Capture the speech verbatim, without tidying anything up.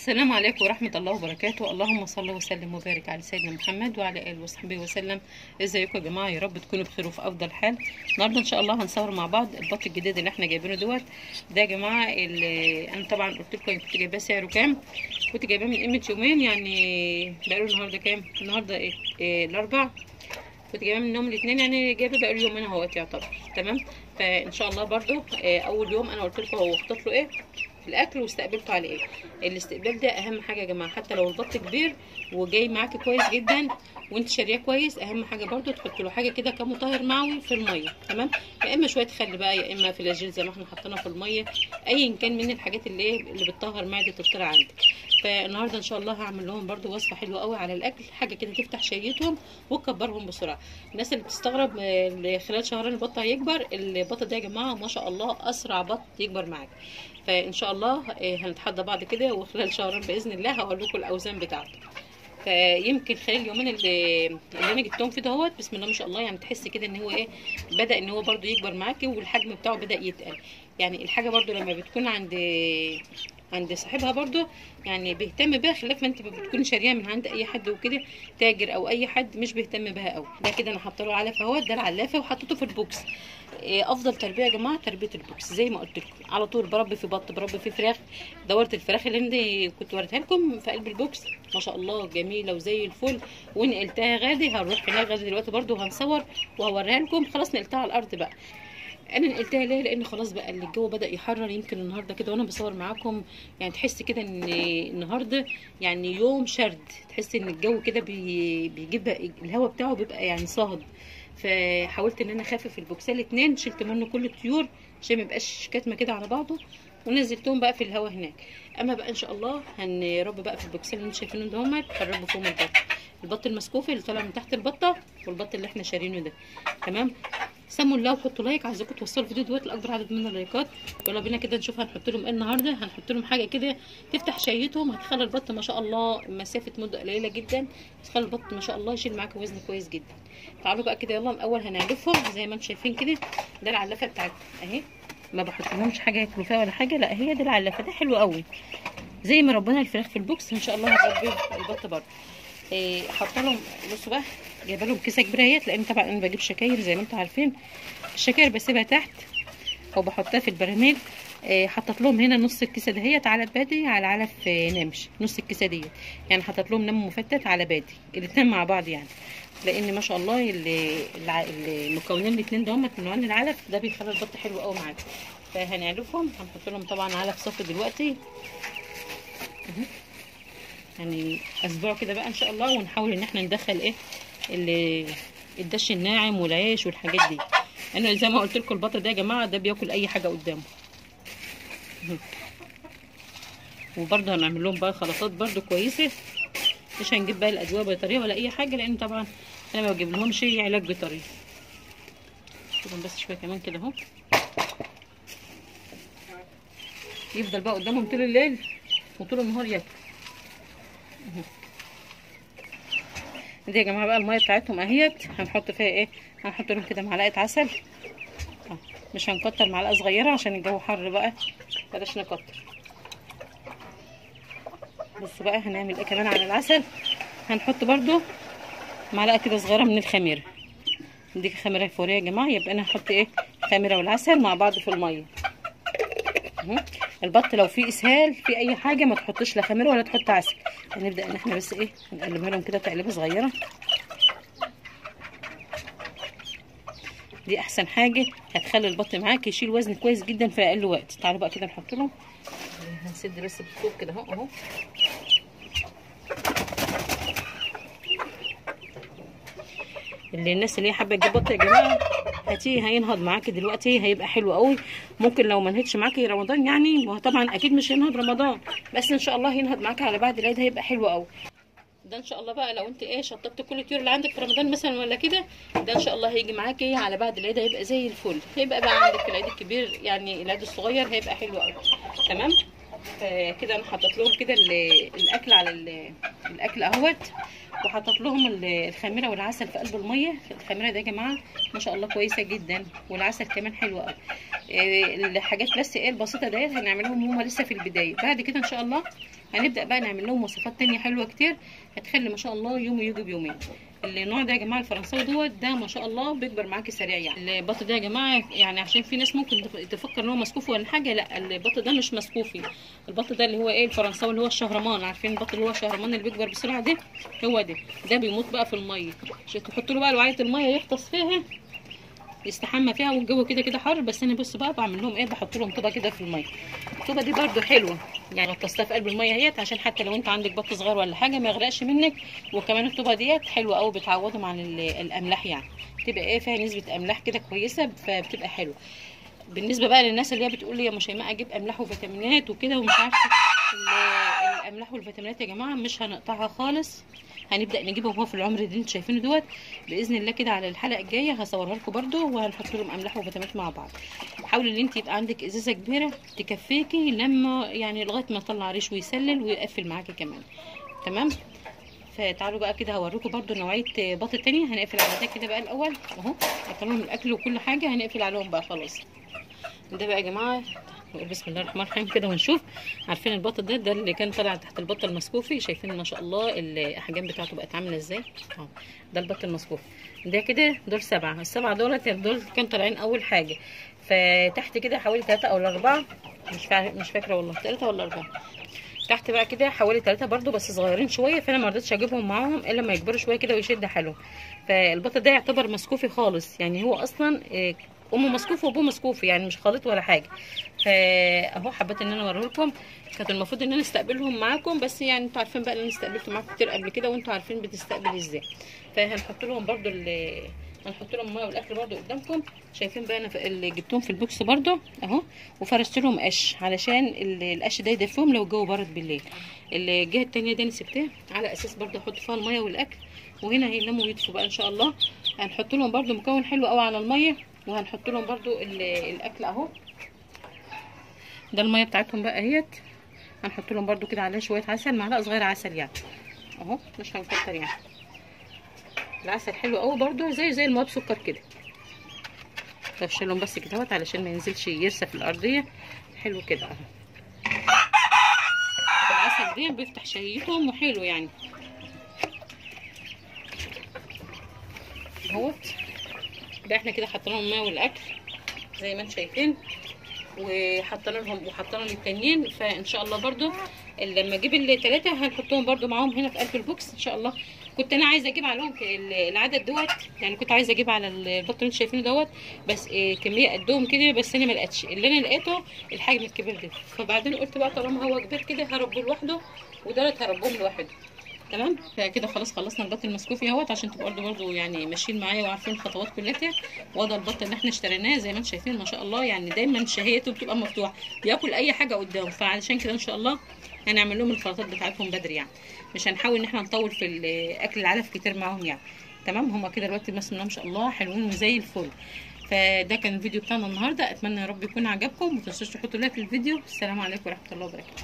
السلام عليكم ورحمة الله وبركاته. اللهم صل وسلم وبارك على سيدنا محمد وعلى آله وصحبه وسلم. ازيكم يا جماعة؟ يا رب تكونوا بخير وفي أفضل حال. النهارده إن شاء الله هنصور مع بعض البط الجديد اللي احنا جايبينه دوت. ده يا جماعة اللي أنا طبعا قلت لكم كنت جايباه سعره كام. كنت جايباه من قيمة يومين، يعني بقاله النهارده كام؟ النهارده إيه؟ إيه الأربع. كنت جايباه منهم الاثنين، يعني جايبه بقاله يومين اهوت يعتبر. تمام. فإن شاء الله برضو إيه أول يوم أنا قلت لكم هو خطط له إيه الاكل واستقبلته على ايه. الاستقبال ده اهم حاجه يا جماعه، حتى لو البط كبير وجاي معاكي كويس جدا وانت شاريه كويس، اهم حاجه برده تحط له حاجه كده كمطهر معوي في الميه. تمام. يا اما شويه خل بقى، يا اما فلاجيل زي ما احنا حطينا في الميه، ايا كان من الحاجات اللي ايه اللي بتطهر معده الطير عندك. فالنهارده ان شاء الله هعمل لهم برده وصفه حلوه قوي على الاكل، حاجه كده تفتح شهيتهم وتكبرهم بسرعه. الناس اللي بتستغرب خلال شهرين البط هيكبر، البط ده يا جماعه ما شاء الله اسرع بط يكبر معاك. فان شاء الله هنتحدى بعض كده، وخلال شهرين باذن الله هقول لكم الاوزان بتاعته. فيمكن خلال اليومين اللي, اللي انا جبتهم في دهوت بسم الله ما شاء الله، يعني تحس كده ان هو ايه بدا ان هو برده يكبر معاكي، والحجم بتاعه بدا يتقل. يعني الحاجه برده لما بتكون عند عند صاحبها برده يعني بيهتم بيها، خلاف ما انت بتكوني شاريها من عند اي حد وكده، تاجر او اي حد مش بيهتم بيها قوي. ده كده انا حاطه له علف اهوت، ده العلافه وحطيته في البوكس. افضل تربيه يا جماعه تربيه البوكس، زي ما قلت لكم على طول. بربي في بط، بربي في فراخ. دورت الفراخ اللي انا كنت وريتها لكم في قلب البوكس ما شاء الله جميله وزي الفل، ونقلتها غادي. هنروح هناك غادي دلوقتي برده وهنصور وهوريها لكم. خلاص نقلتها على الارض بقى. انا نقلتها ليه؟ لان خلاص بقى الجو بدا يحرر. يمكن النهارده كده وانا بصور معاكم يعني تحس كده ان النهارده يعني يوم شرد، تحس ان الجو كده بي بيجيب الهواء بتاعه بيبقى يعني صاهد. فحاولت ان انا اخفف البوكسات الاثنين، شلت منه كل الطيور عشان ما يبقاش كاتمه كده على بعضه، ونزلتهم بقى في الهواء هناك. اما بقى ان شاء الله هنربي بقى في البوكسات اللي انتم شايفينهم دهمت، هنربي فيهم البط البط المسكوفي اللي طالع من تحت البطه، والبط اللي احنا شارينه ده. تمام. سموا الله وحطوا لايك، عايزاكم توصلوا الفيديو دوت لاكبر عدد من اللايكات. يلا بينا كده نشوف هنحط لهم ايه النهارده. هنحط لهم حاجه كده تفتح شهيتهم، هتخلي البط ما شاء الله مسافه مده قليله جدا، هتخلي البط ما شاء الله يشيل معاك وزن كويس جدا. تعالوا بقى كده يلا الاول هنعلفهم زي ما انتم شايفين كده. ده العلافه بتاعتهم اهي، ما بحط لهمش حاجه ياكلوا فيها ولا حاجه، لا هي دي العلافه. ده حلو قوي زي ما ربنا الفراخ في البوكس ان شاء الله هتربي البط برده. إيه حاطه لهم، بصوا بقى جايبه لهم كيسه كبيره اهيت، لان طبعا انا بجيب شكاير زي ما انتم عارفين. الشكاير بسيبها تحت او بحطها في البراميل. إيه حطيت لهم هنا نص الكيسه دهيت على بادي على علف نمش، نص الكيسه ديت يعني حطيت لهم نم مفتت على بادي الاثنين مع بعض، يعني لان ما شاء الله المكونين الاثنين دول من نوعين العلف ده بيخلي البط حلو قوي معاك. فهنعلفهم، هنحط لهم طبعا علف صافي دلوقتي يعني اسبوع كده بقى ان شاء الله، ونحاول ان احنا ندخل ايه اللي الدش الناعم والعيش والحاجات دي. انا زي ما قلت لكم البط ده يا جماعه ده بياكل اي حاجه قدامه. وبرده هنعمل لهم بقى خلطات برده كويسه، مش هنجيب بقى الادويه بطريقه ولا اي حاجه، لان طبعا انا ما بجيب لهمش علاج بطريقه. شوفوا بس شويه كمان كده اهو، يفضل بقى قدامهم طول الليل وطول النهار ياكل. دي يا جماعه بقى الميه بتاعتهم اهيت، هنحط فيها ايه؟ هنحط لهم كده معلقه عسل. اه مش هنكتر، معلقه صغيره عشان الجو حر بقى بلاش نكتر. بص بقى هنعمل ايه كمان على العسل. هنحط برده معلقه كده صغيره من الخميره. دي خميره فوريه يا جماعه، يبقى انا هحط ايه الخميره والعسل مع بعض في الميه. البط لو فيه اسهال في اي حاجه ما تحطش لا خميره ولا تحط عسل. هنبدا ان احنا بس ايه هنقلبها لهم كده تقليبه صغيره. دي احسن حاجه هتخلي البط معاك يشيل وزن كويس جدا في اقل وقت. تعالوا بقى كده نحط لهم، هنسد بس بالطوب كده اهو اهو. اللي الناس اللي هي حابه تجيب بط يا جماعه هاتيه هينهض معاكي دلوقتي، هيبقى حلو قوي. ممكن لو ما نهضش معاكي رمضان يعني، وهو طبعا اكيد مش هينهض رمضان، بس ان شاء الله هينهض معاكي على بعد العيد، هيبقى حلو قوي. ده ان شاء الله بقى لو انت ايه شطبت كل الطيور اللي عندك في رمضان مثلا ولا كده، ده ان شاء الله هيجي معاكي على بعد العيد هيبقى زي الفل. هيبقى بقى عندك العيد الكبير يعني العيد الصغير هيبقى حلو قوي. تمام. فكده انا حطيت لهم كده الاكل على الاكل اهوت، وحطيت لهم الخميره والعسل في قلب الميه. الخميره ده يا جماعه ما شاء الله كويسه جدا، والعسل كمان حلو قوي. الحاجات بس ايه البسيطه ديت هنعملهم هم لسه في البدايه. بعد كده ان شاء الله هنبدا بقى نعمل لهم وصفات تانية حلوه كتير هتخلي ما شاء الله يوم يجي بيومين. النوع ده يا جماعه الفرنساوي دوت ده ما شاء الله بيكبر معاكي سريع. يعني البط ده يا جماعه يعني عشان في ناس ممكن تفكر ان هو مسكوفي ولا حاجه، لا البط ده مش مسكوفي. البط ده اللي هو ايه الفرنساوي اللي هو الشهرمان، عارفين البط اللي هو الشهرمان اللي بيكبر بسرعه ده، هو ده ده بيموت بقى في الميه. عشان تحط له بقى وعيه الميه يغطس فيها يستحمى فيها، والجو كده كده حر. بس انا بص بقى بعمل لهم ايه، بحط لهم طوبه كده في الميه. الطوبه دي برده حلوه يعني غطستها في قلب الميه اهيت عشان حتى لو انت عندك بط صغير ولا حاجه ما يغرقش منك. وكمان الطوبه ديت حلوه قوي بتعوضهم عن الاملاح، يعني تبقى ايه فيها نسبه املاح كده كويسه فبتبقى حلوه. بالنسبه بقى للناس اللي هي بتقول لي يا شيماء اجيب املاح وفيتامينات وكده ومش عارفه، الاملاح والفيتامينات يا جماعه مش هنقطعها خالص، هنبدا نجيبهم هو في العمر اللي انتوا شايفينه دوت باذن الله. كده على الحلقه الجايه هصورها لكم برده وهنحط لهم املاح وفيتامينات مع بعض. حاولي ان انت يبقى عندك ازازه كبيره تكفيكي لما يعني لغايه ما يطلع ريش ويسلل ويقفل معاكي كمان. تمام. فتعالوا بقى كده هوريكم برده نوعيه بط تانية. هنقفل على ده كده بقى الاول اهو، اكلهم الاكل وكل حاجه هنقفل عليهم بقى خلاص. ده بقى يا جماعه نقول بسم الله الرحمن الرحيم كده ونشوف. عارفين البط ده ده اللي كان طالع تحت البط المسكوفي، شايفين ما شاء الله الاحجام بتاعته بقت عامله ازاي اهو. ده البط المسكوفي ده كده دول سبعه، السبعه دولت دول كانوا طالعين اول حاجه. فتحت كده حوالي ثلاثه او اربعه، مش مش فاكره والله، ثلاثه ولا اربعه. تحت بقى كده حوالي ثلاثه برده بس صغيرين شويه، فانا ما رضيتش اجيبهم معاهم الا لما يكبروا شويه كده ويشد حلو. فالبط ده يعتبر مسكوفي خالص، يعني هو اصلا امه مسكوفه وابوه مسكوفي، يعني مش خالط ولا حاجه. فاهو حبيت ان انا اوريه لكم. كانت المفروض ان انا استقبلهم معاكم، بس يعني انتوا عارفين بقى ان انا استقبلت معاكم كتير قبل كده وانتوا عارفين بتستقبل ازاي. فهنحط لهم برده هنحط لهم الميه والاكل برده قدامكم. شايفين بقى انا اللي جبتهم في البوكس برده اهو، وفرشت لهم قش علشان القش ده يدفيهم لو الجو برد بالليل. الجهه الثانيه دي انا سبتها على اساس برده احط فيها الميه والاكل، وهنا هيناموا ويدفوا بقى ان شاء الله. هنحط لهم برده مكون حلو قوي على الميه، وهنحط لهم برده الاكل اهو. ده الميه بتاعتهم بقى اهيت. هنحط لهم برده كده عليها شويه عسل، معلقه صغيره عسل يعني اهو، مش هنكتر يعني. العسل حلو قوي برده زي زي الميه بسكر كده. هفشلهم بس كده اهوت علشان ما ينزلش يرسى في الارضيه. حلو كده اهو. العسل ده بيفتح شهيتهم وحلو يعني اهوت. ده احنا كده حطينا لهم الميه والاكل زي ما انتم شايفين، وحطينا لهم وحطينا للتانيين. فان شاء الله برده لما اجيب الثلاثه هنحطهم برده معاهم هنا في قلب البوكس ان شاء الله. كنت انا عايزه اجيب عليهم العدد دوت، يعني كنت عايزه اجيب على البط اللي انتم شايفينه دوت بس إيه كميه قدهم كده، بس انا ما لقيتش. اللي انا لقيته الحجم الكبير ده، فبعدين قلت بقى طالما هو كبير كده هربه لوحده ودولت هربهم لوحده. تمام. فكده خلاص خلصنا البط المسكوفي اهوت عشان تبقوا برده برده يعني ماشيين معايا وعارفين الخطوات كلها. وده البط اللي احنا اشتريناه زي ما انتم شايفين ما شاء الله، يعني دايما شهيته بتبقى مفتوحه بياكل اي حاجه قدامه. فعلشان كده ان شاء الله هنعمل لهم الخلطات بتاعتهم بدري، يعني مش هنحاول ان احنا نطول في اكل العلف كتير معاهم يعني. تمام. هما كده دلوقتي بسم الله ما شاء الله حلوين وزي الفل. فده كان الفيديو بتاعنا النهارده، اتمنى يا رب يكون عجبكم. ما تنسوش تحطوا لايك للفيديو. السلام عليكم ورحمه الله وبركاته.